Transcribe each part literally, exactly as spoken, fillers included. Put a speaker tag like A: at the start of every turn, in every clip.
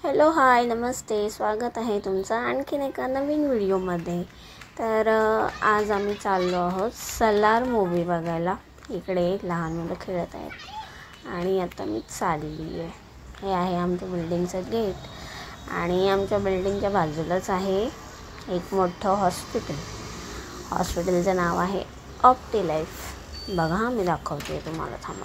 A: Hello hi नमस्ते, स्वागत आहे तुमचं आणखीन एका नवीन व्हिडिओमध्ये। तर आज आम्ही चाललो आहोत सलार मूवी बघायला। इकडे लहान मुलं खेळत आहेत आणि आता मी चालली आहे। हे आहे आमच्या बिल्डिंगचं गेट आणि आमच्या बिल्डिंगच्या बाजूलाच आहे एक मोठं हॉस्पिटल। हॉस्पिटलचं नाव आहे ऑप्टिलाइफ। बघा मी दाखवते तुम्हाला, थांबा,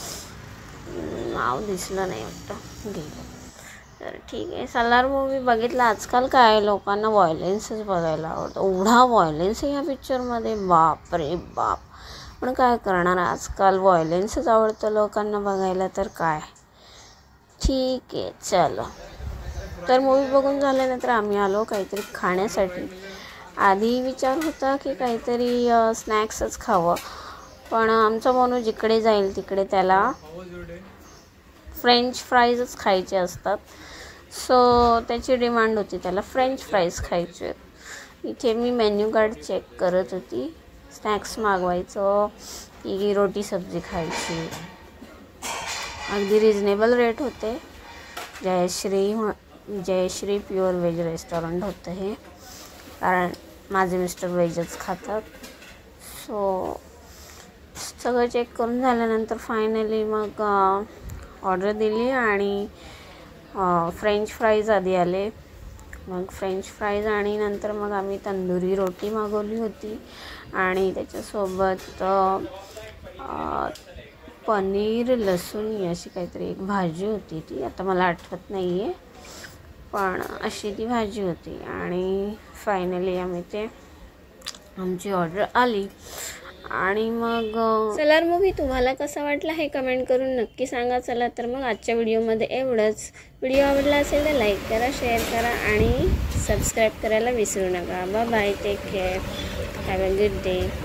A: नाव दिसलं नाही वाटतं, गेलं। तर ठीक आहे, सलार मूवी बघितला। आजकाल काय लोकांना व्हायलेन्सच बघायला आवडतं। एवढा व्हायलेन्स आहे या पिक्चरमध्ये, बाप रे बाप। पण काय करणार, आजकाल व्हायलेन्सच आवडतं लोकांना बघायला, तर काय ठीक आहे चलो। तर मूवी बघून झाल्यानंतर आम्ही आलो काहीतरी खाण्यासाठी। आधी विचार होता की काहीतरी स्नॅक्सच खावं, पण आमचा मोनू जिकडे जाईल तिकडे त्याला फ्रेंच फ्राईजच खायचे असतात। सो त्याची डिमांड होती, त्याला फ्रेंच फ्राईज खायचे। इथे मी मेन्यू कार्ड चेक करत होती, स्नॅक्स मागवायचं की रोटी सब्जी खायची। अगदी रिजनेबल रेट होते। Jayashree Jayashree pure veg restaurant होतं हे, कारण माझे मिस्टर व्हेजच खातात। सो सगळं चेक करून झाल्यानंतर फायनली मग ऑर्डर दिली आणि फ्रेंच फ्राईज आधी आले, मग फ्रेंच फ्राईज आणि नंतर मग आम्ही तंदुरी रोटी मागवली होती आणि त्याच्यासोबत पनीर लसूण अशी काहीतरी एक भाजी होती। ती आता मला आठवत नाही आहे, पण अशी ती भाजी होती। आणि फायनली आम्ही ते आमची ऑर्डर आली आणि मग सलार मूवी तुम्हाला कसा वाटला हे कमेंट करून नक्की सांगा। चला तर मग आजच्या व्हिडिओमध्ये एवढंच। व्हिडिओ आवडला असेल तर लाईक करा, शेअर करा आणि सबस्क्राईब करायला विसरू नका। Bye bye, take care, have a good day.